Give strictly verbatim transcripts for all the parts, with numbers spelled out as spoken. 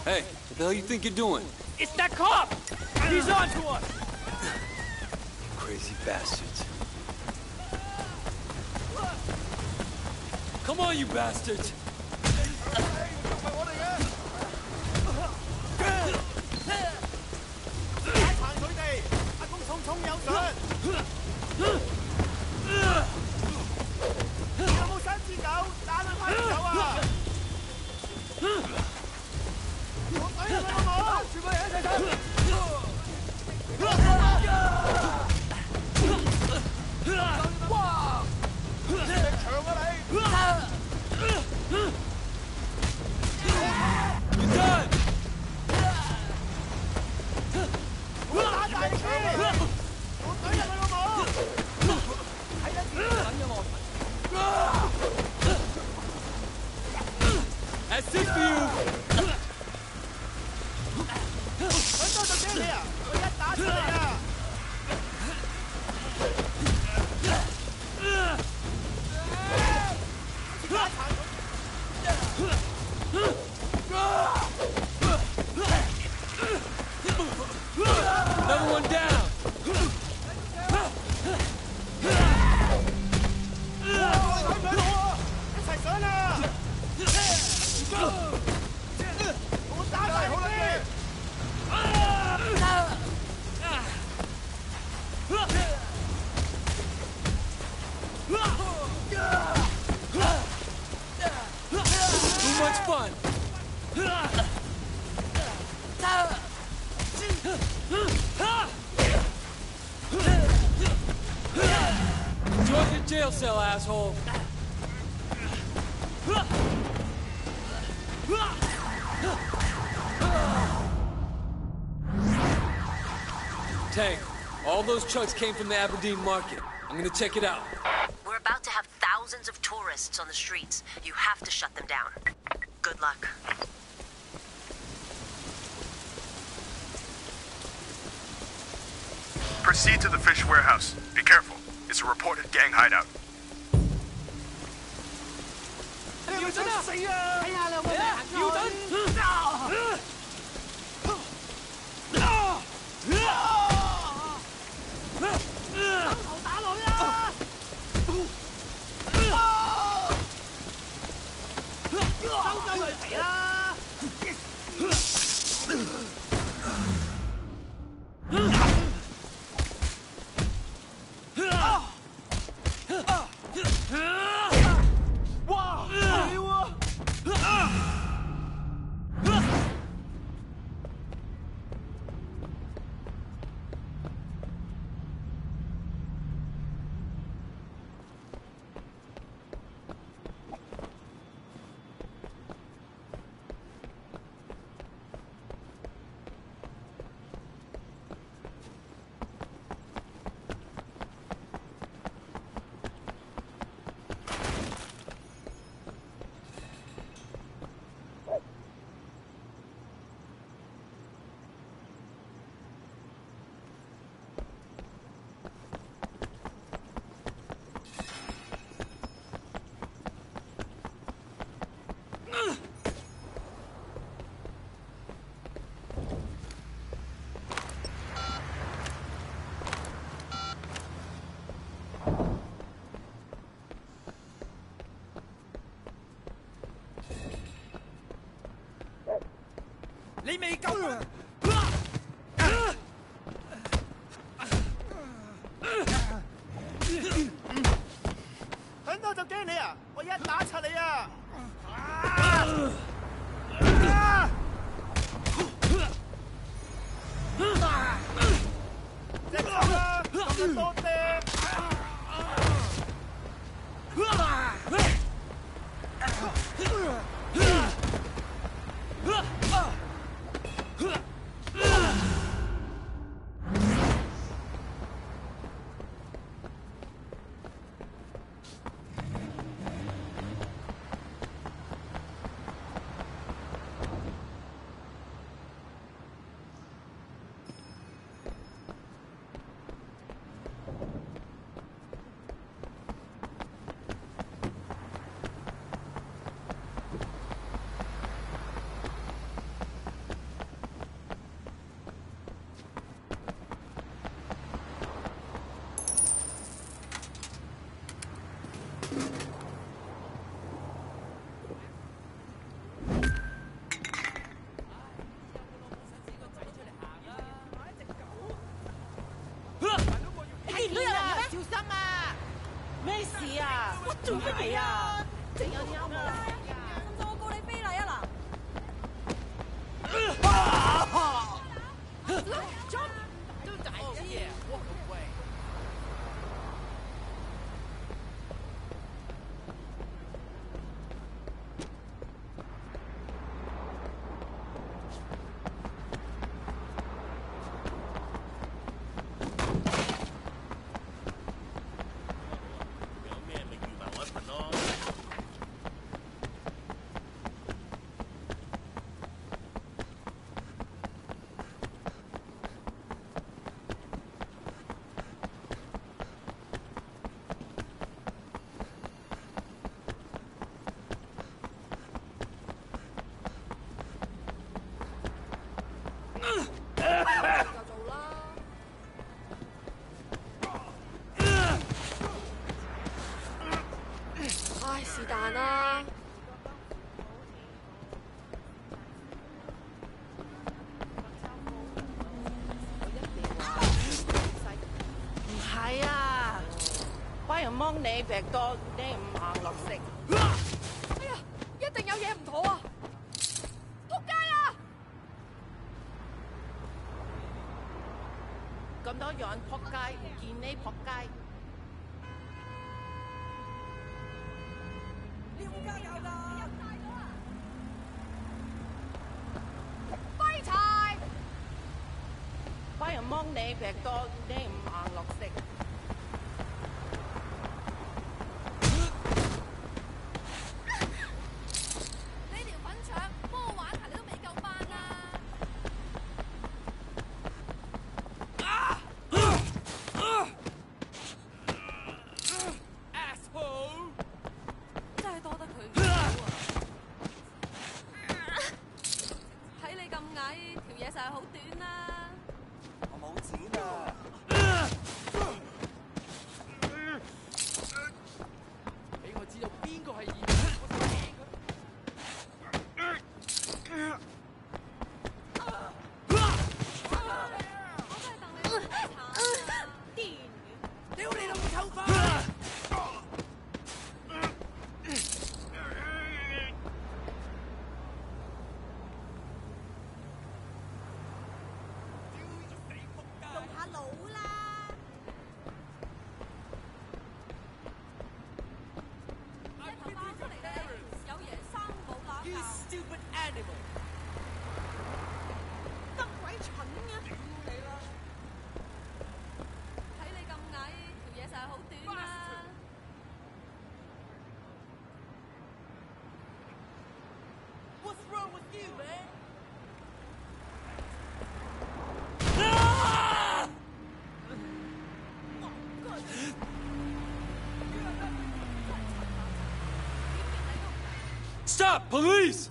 Hey, what the hell you think you're doing? It's that cop! He's on to us! Crazy bastards. Come on, you bastards! That's it for you! Another one down! Too much fun! Enjoy your jail cell, asshole! Tank, all those trucks came from the Aberdeen market. I'm gonna check it out. We're about to have thousands of tourists on the streets. You have to shut them down. Good luck. Proceed to the fish warehouse. Be careful. It's a reported gang hideout. 做乜嘢啊？整有啲啱冇？甚至我告你非禮啊嗱！Jump！ 都大嘢 ，walk away。唉，是但啦。唔係啊，班人掹你劈多，你唔行落食。哎呀，一定有嘢唔妥啊！仆街啊！咁多人仆街，唔見你仆街。加油啦！廢柴！班人掹你劈多，你唔行落食。你條粉腸幫我玩下，你都未夠班啊！Asshole！ 真係多得佢唔好啊！睇你咁矮，條嘢實係好短啦。我冇錢啊！俾我知道邊個係義父，我就掟佢。我真係戥你好慘啊！癲嘅！屌你老母臭花！ Stop! Police!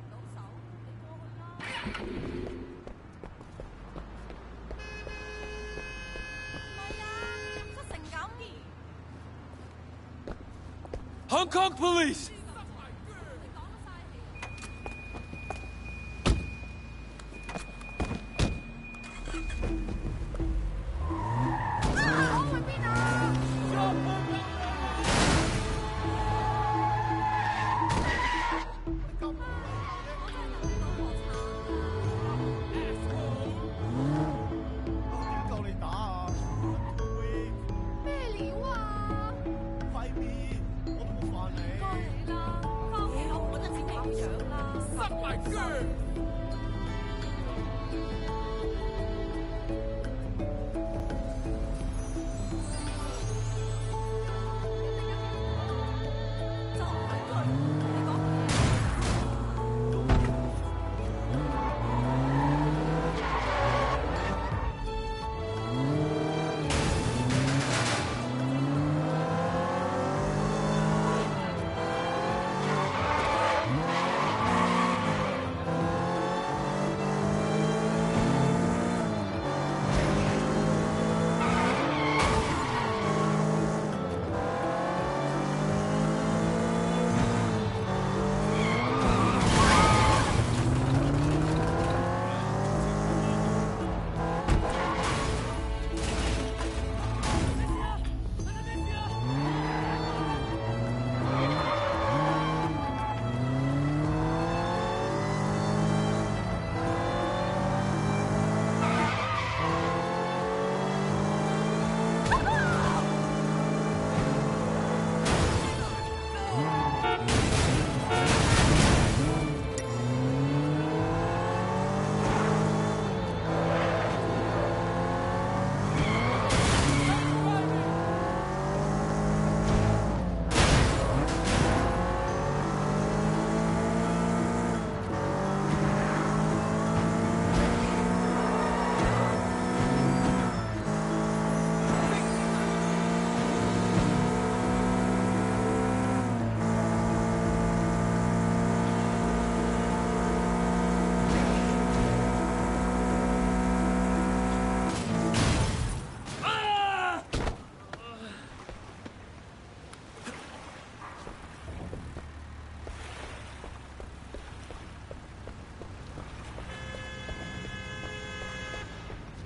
Hong Kong Police!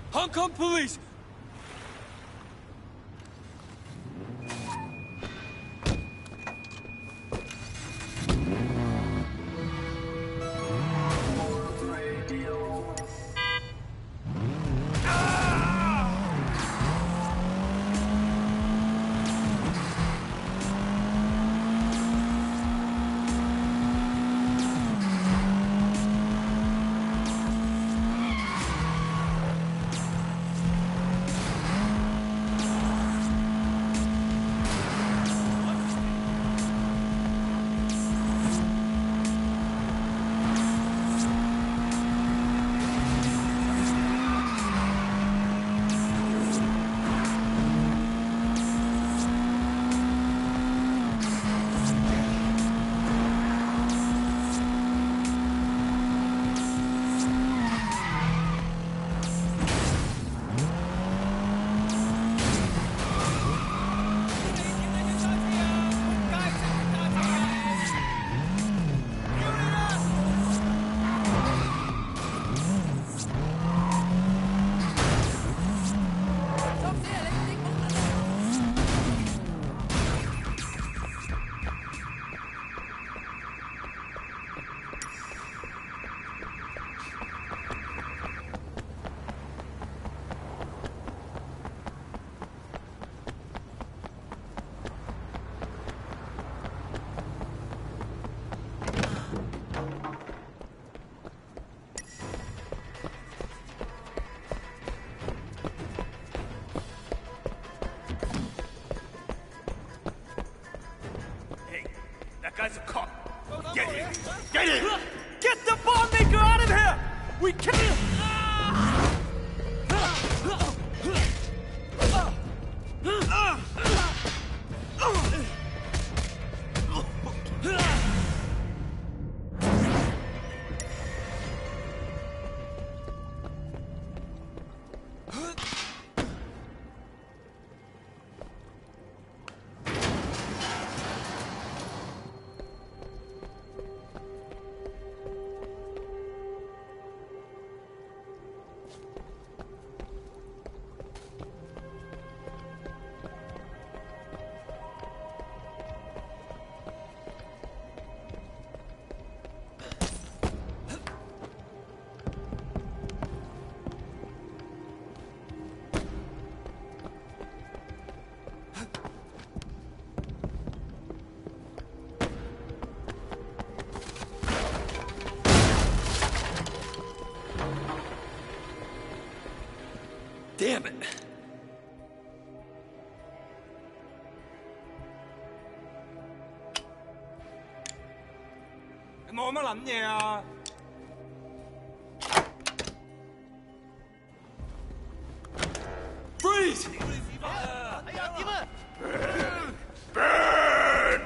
Hong Kong police! Guy's a cop. Get in! Get in! Get the bomb maker out of here! We can't... Damn it! Freeze! Burn!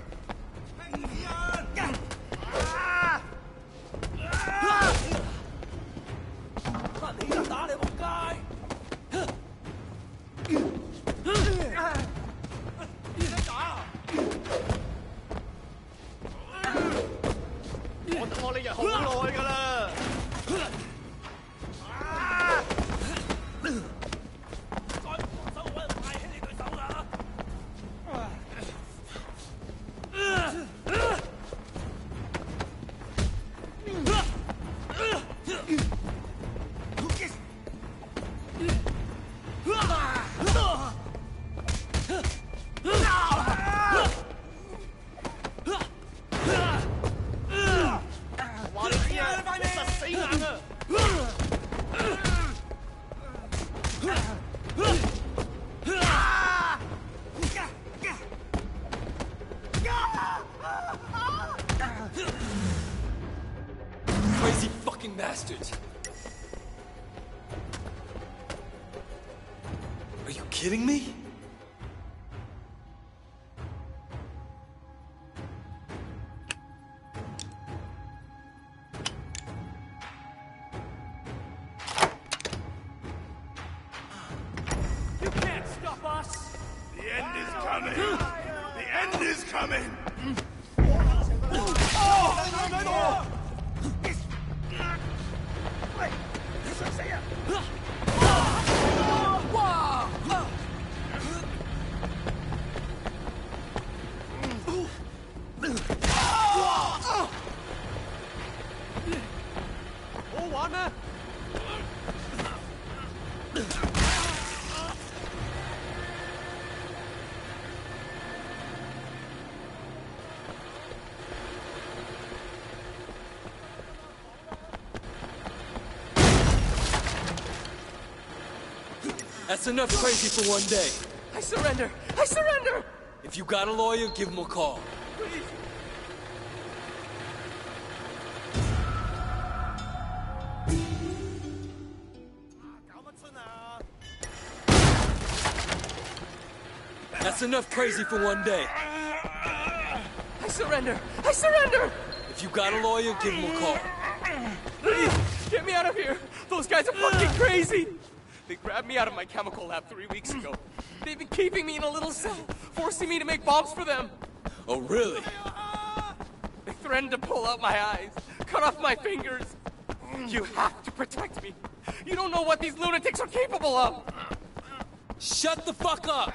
Crazy fucking bastards! Are you kidding me? You can't stop us! The end is coming! The end is coming! Oh! That's enough crazy for one day. I surrender! I surrender! If you got a lawyer, give him a call. Please. That's enough crazy for one day. I surrender! I surrender! If you got a lawyer, give him a call. Please, get me out of here! Those guys are fucking crazy! They grabbed me out of my chemical lab three weeks ago. They've been keeping me in a little cell, forcing me to make bombs for them. Oh, really? They threatened to pull out my eyes, cut off my fingers. You have to protect me. You don't know what these lunatics are capable of. Shut the fuck up!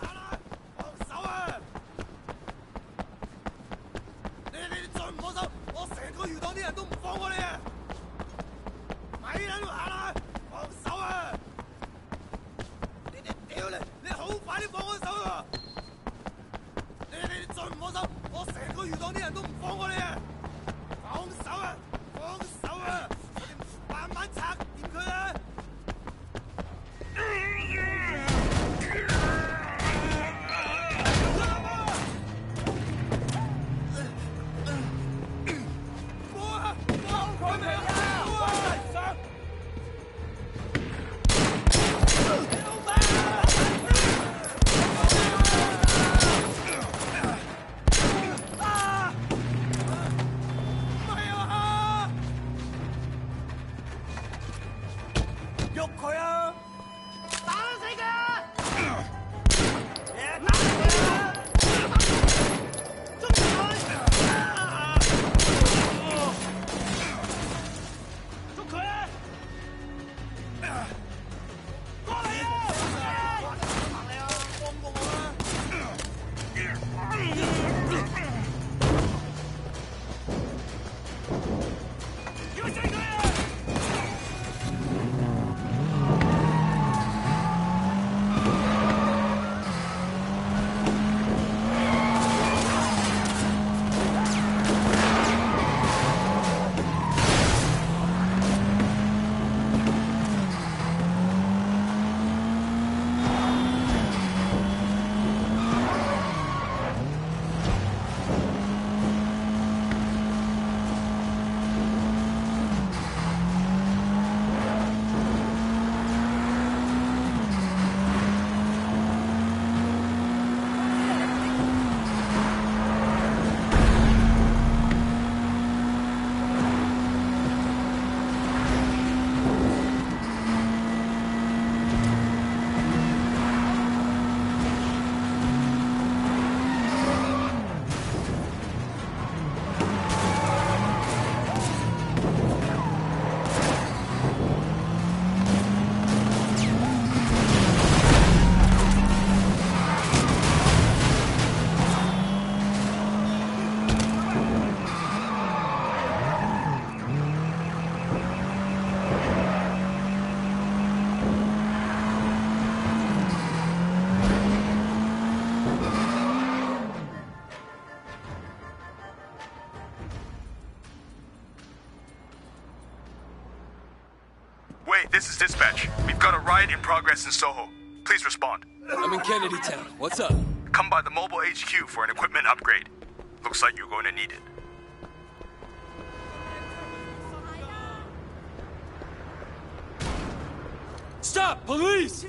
This is dispatch. We've got a riot in progress in Soho. Please respond. I'm in Kennedy Town. What's up? Come by the mobile H Q for an equipment upgrade. Looks like you're going to need it. Stop! Police!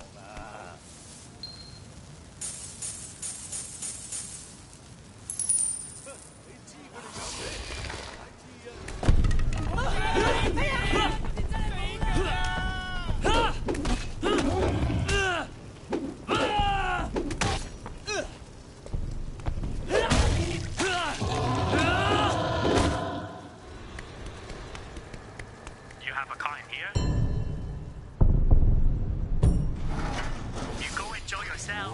You have a car in here? You go enjoy yourself.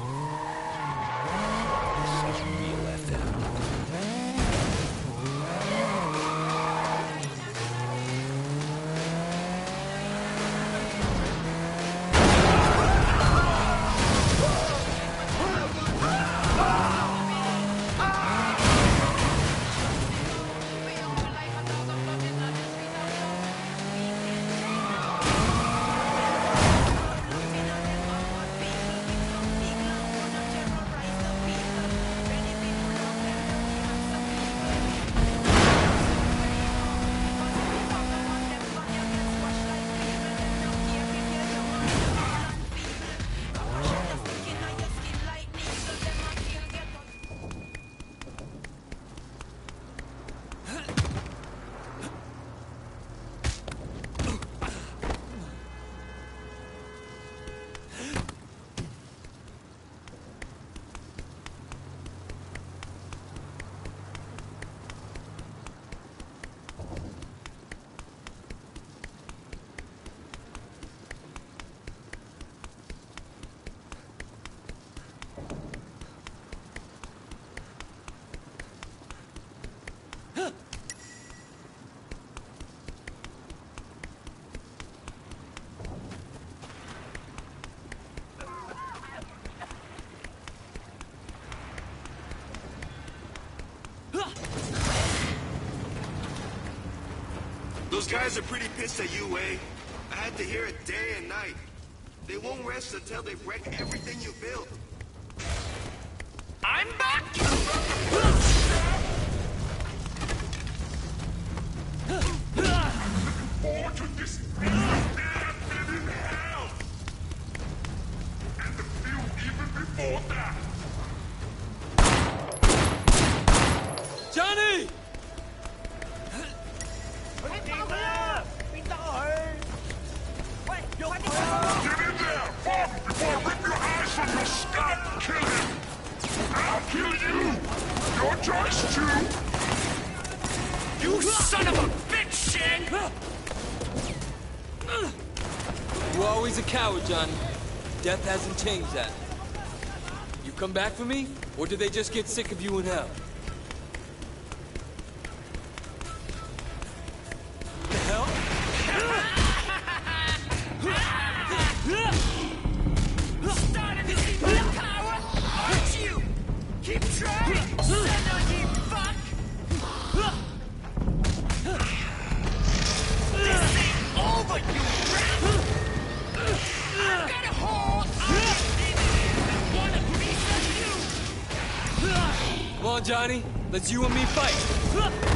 Those guys are pretty pissed at you, Wei. I had to hear it day and night. They won't rest until they wreck everything you built. I'm back! Or to this damn been in hell! And the few even before that! Johnny! Get in there! Fuck! Before I rip your eyes from your scalp! Kill him! I'll kill you! Your choice, too! You son of a bitch, Shen! You were always a coward, Johnny. Death hasn't changed that. You come back for me, or did they just get sick of you in hell? The hell? Starting to see my power, aren't you? Keep trying, son of a fuck! This ain't over, you rat! I've got a hold on you, and want a piece of you! Come on, Johnny. Let's you and me fight.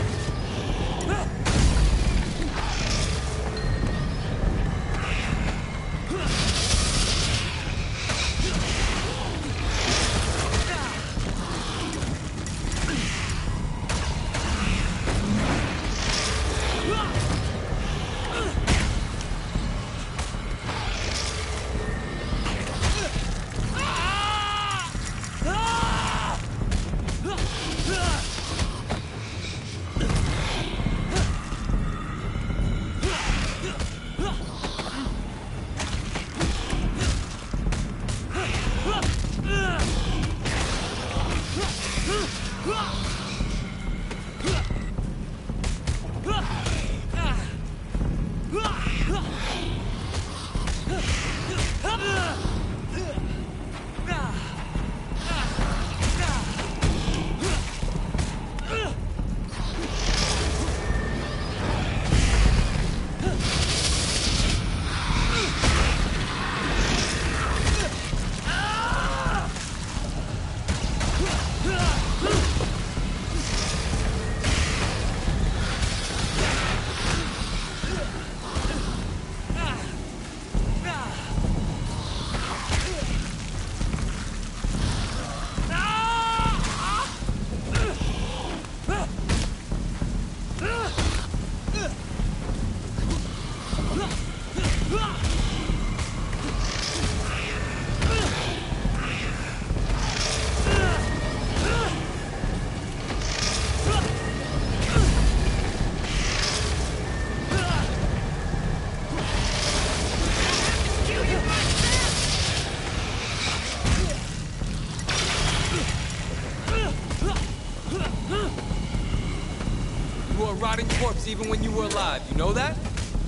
rotting corpse even when you were alive. You know that?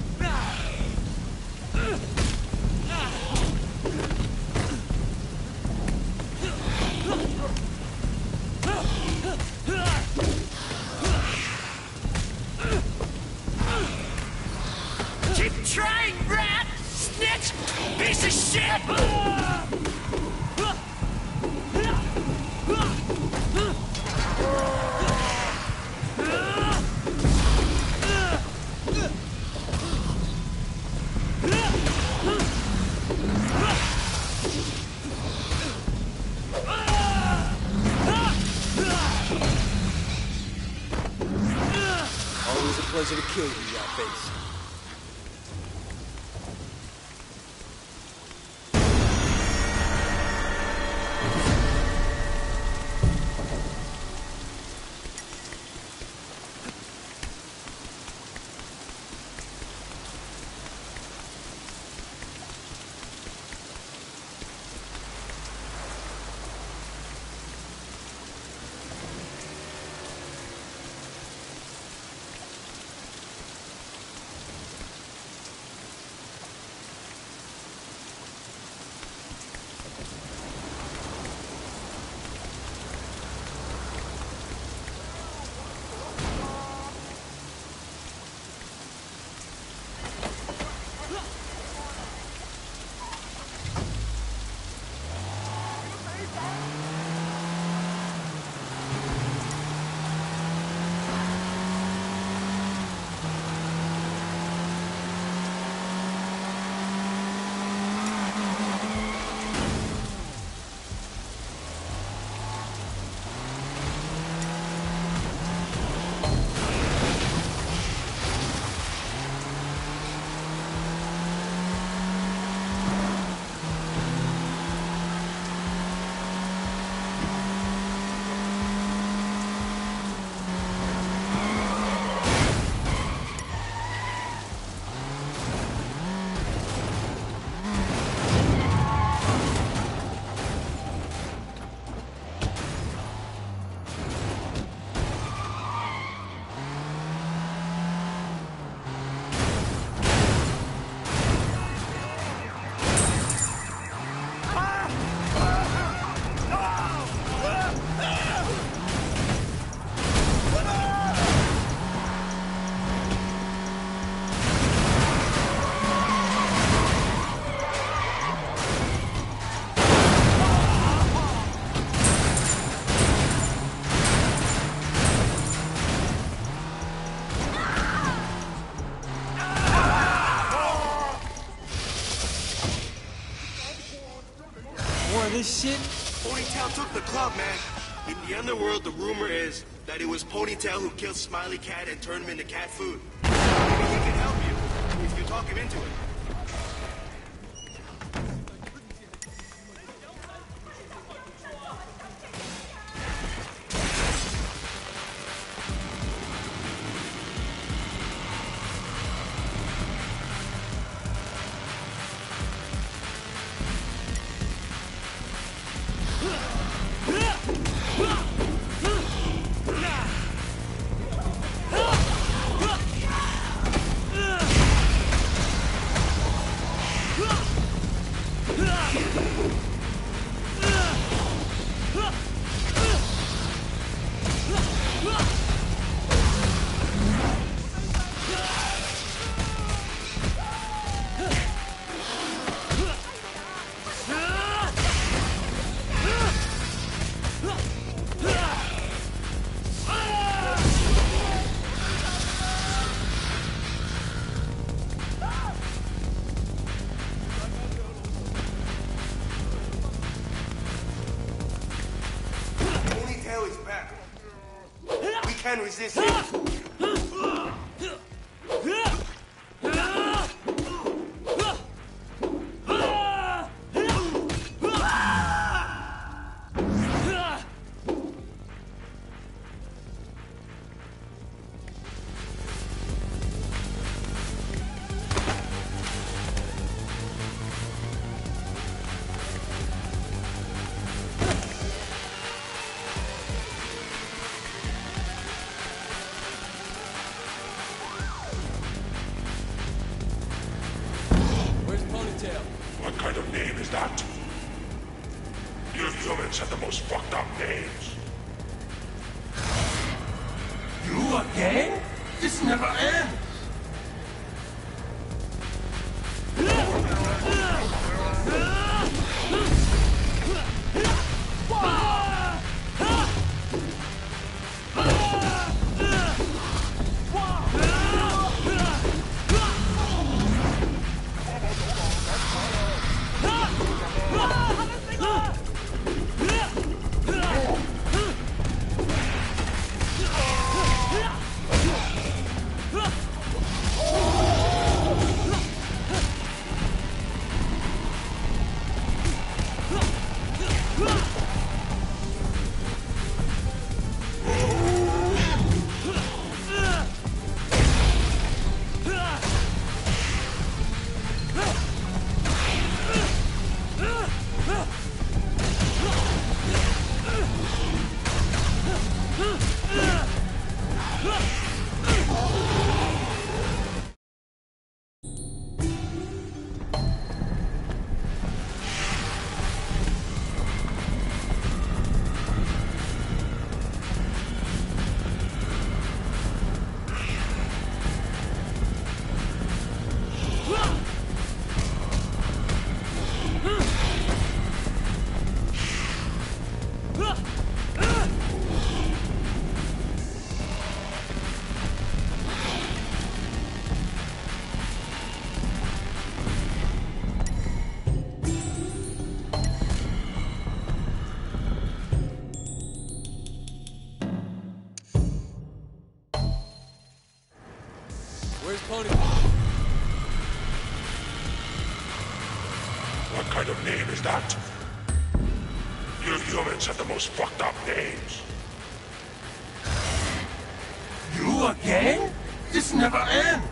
Keep trying, rat! Snitch! Piece of shit! Always a pleasure to kill you, rat face. More of this shit? Ponytail took the club, man. In the underworld, the rumor is that it was Ponytail who killed Smiley Cat and turned him into cat food. Maybe he can help you, if you talk him into it. Can resist him. humans have the most fucked up names. You again? This never ends! Where's Pony? What kind of name is that? You humans have the most fucked up names. You again? This never ends!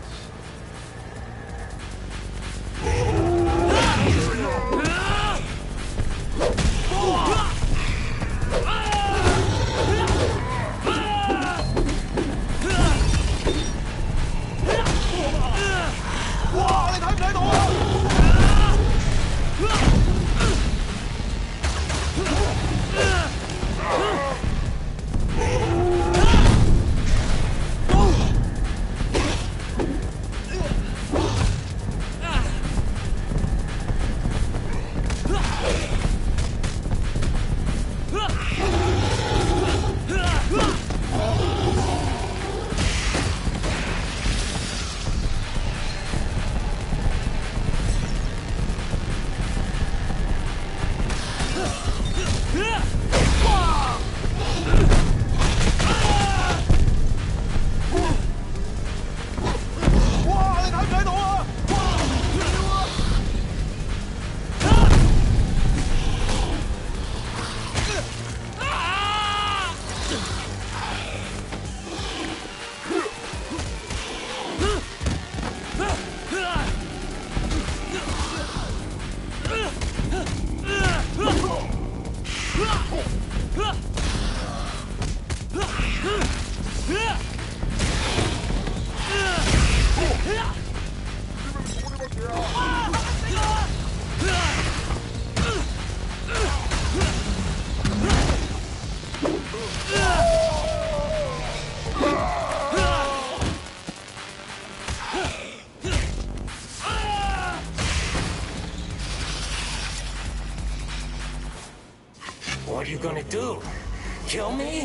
What are you gonna do? Kill me?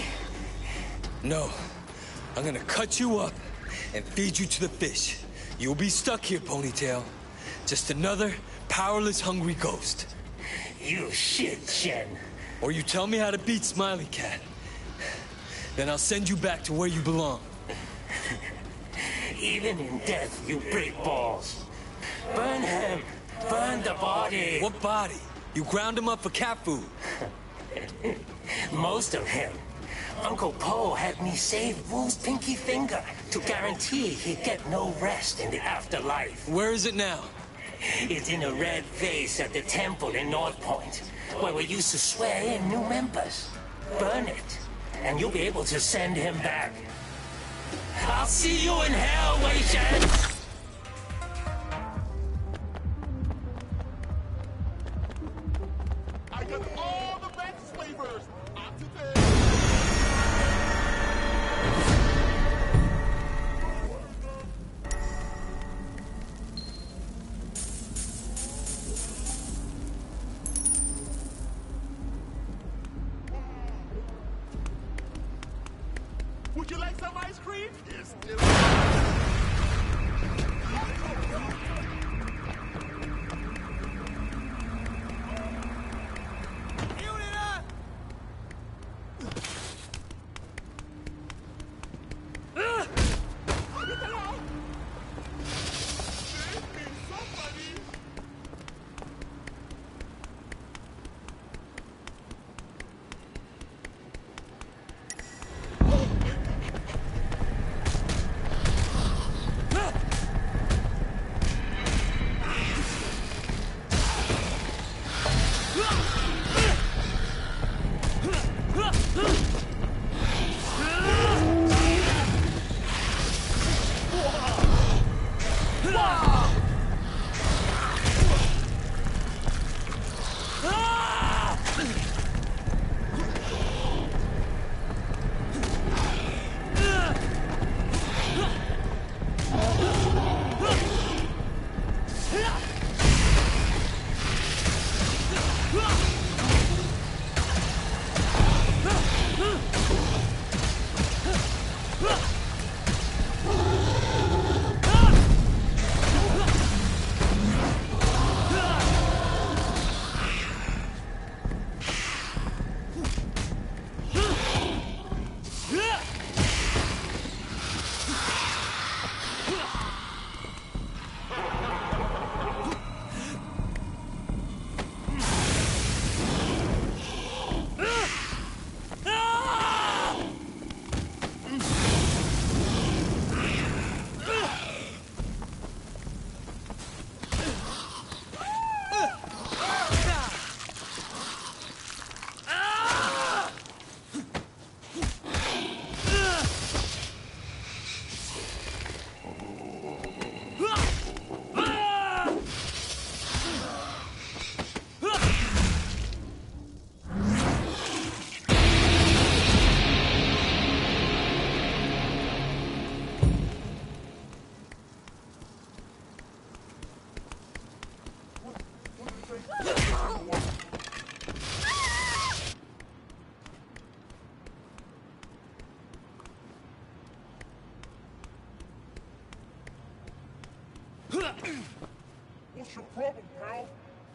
No. I'm gonna cut you up and feed you to the fish. You'll be stuck here, Ponytail. Just another powerless, hungry ghost. You shit, Shen. Or you tell me how to beat Smiley Cat. Then I'll send you back to where you belong. Even in death, you break balls. Burn him. Burn the body. What body? You ground him up for cat food. Most of him. Uncle Po had me save Wu's pinky finger to guarantee he'd get no rest in the afterlife. Where is it now? It's in a red vase at the temple in North Point, where we used to swear in new members. Burn it, and you'll be able to send him back. I'll see you in hell, Wei Shen! I got all the bets Would you like some ice cream? Yes, dear. What's your problem, pal?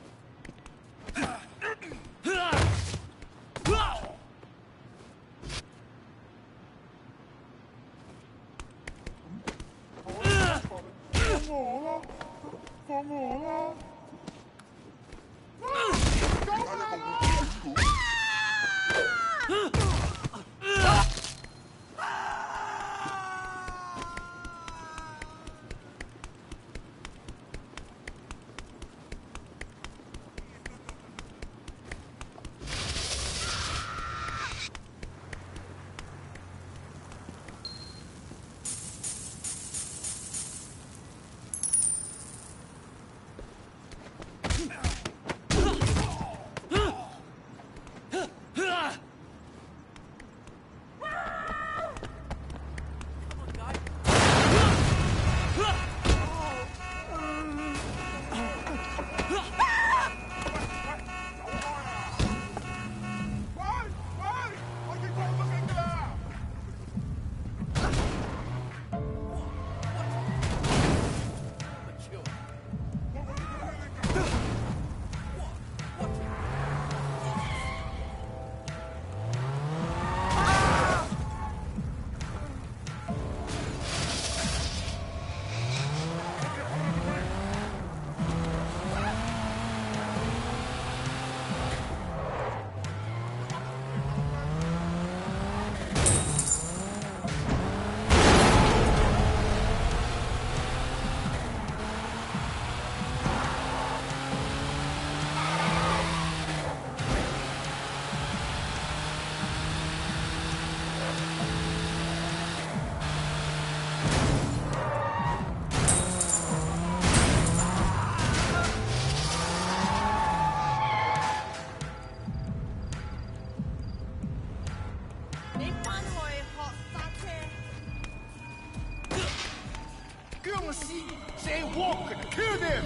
Say Walker, kill them!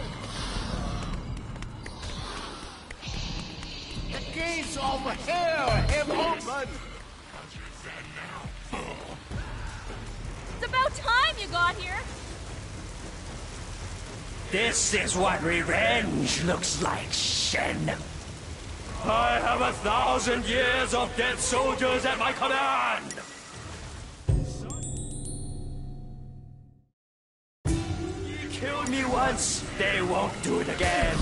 The gates over here have opened! about time you got here. This is what revenge looks like, Shen. I have a thousand years of dead soldiers at my command! You killed me once, they won't do it again.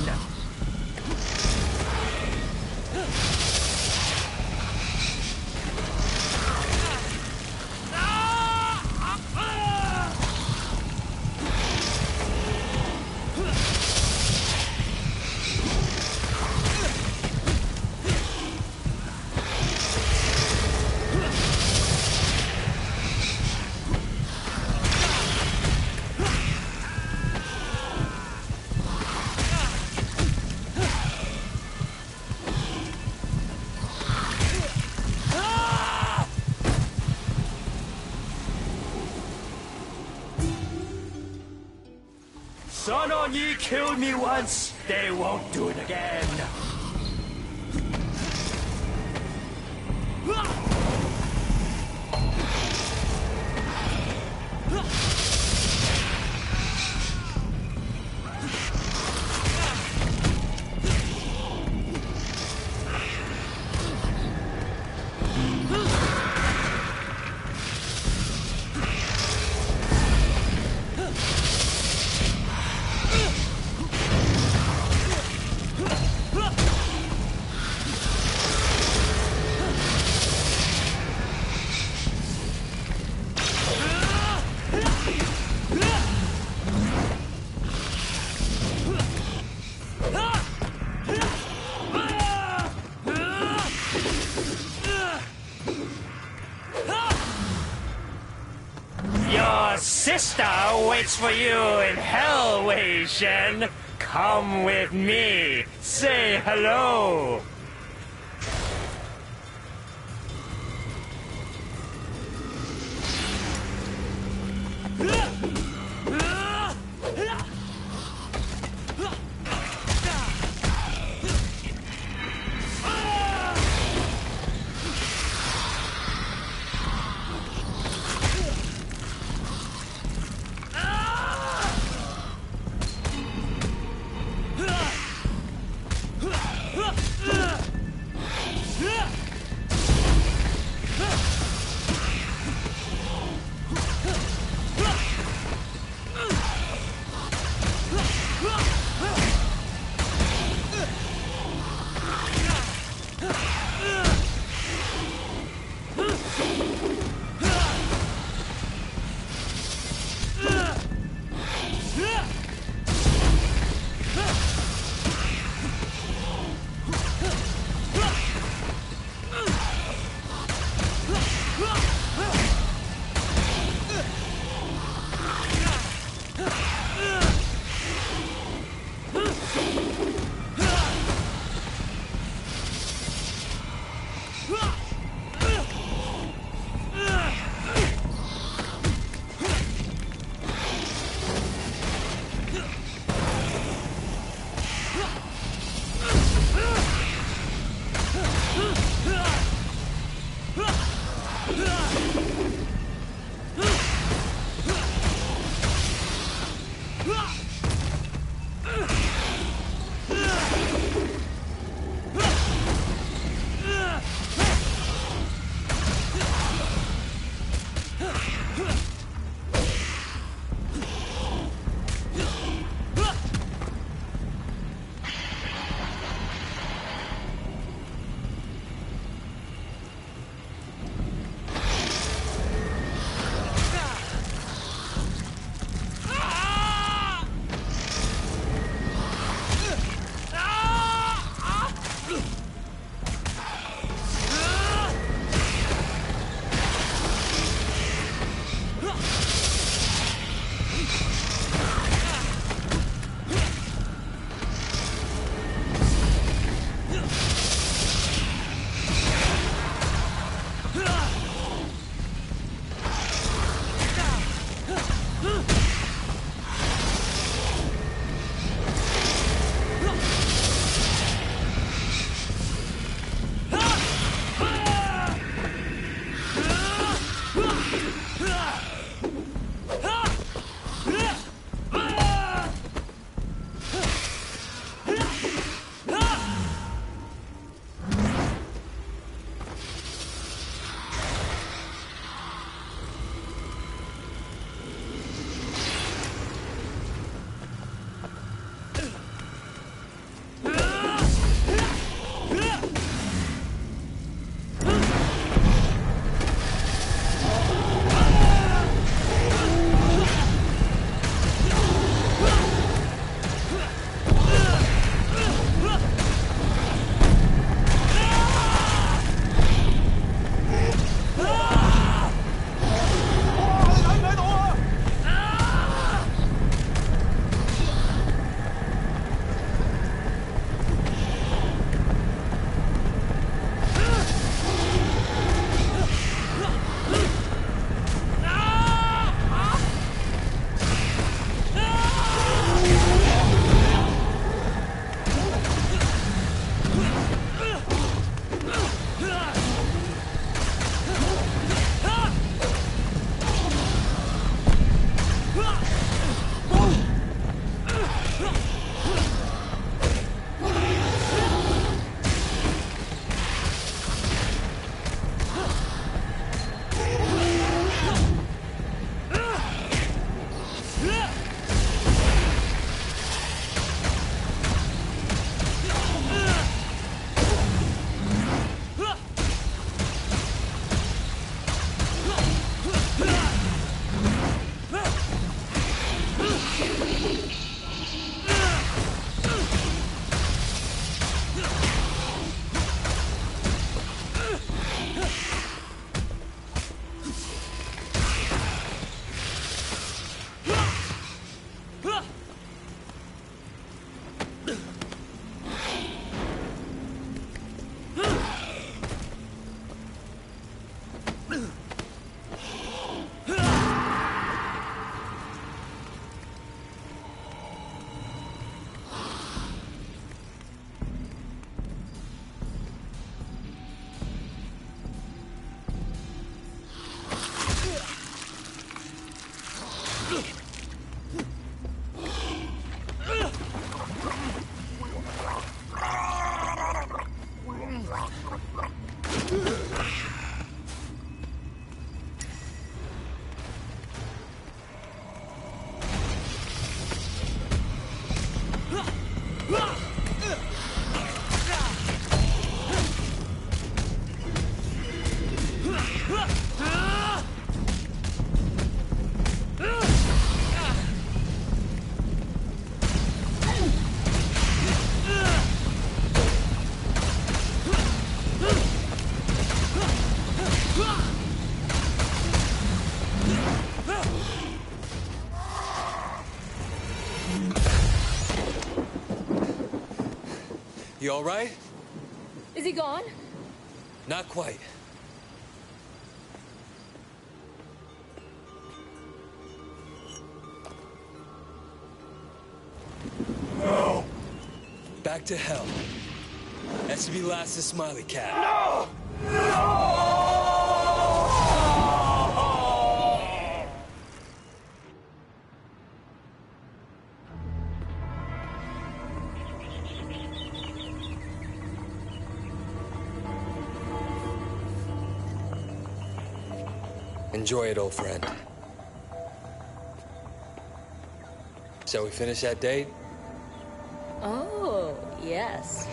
Sun On Yee killed me once, they won't do it again. Your sister waits for you in Hell, Wei Shen. Come with me. Say hello. Ugh! You all right? Is he gone? Not quite. No! Back to hell. That's to be last of Smiley Cat. No! No! Enjoy it, old friend. Shall we finish that date? Oh, yes.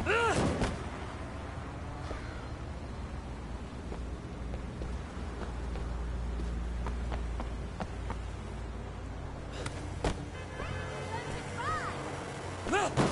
No!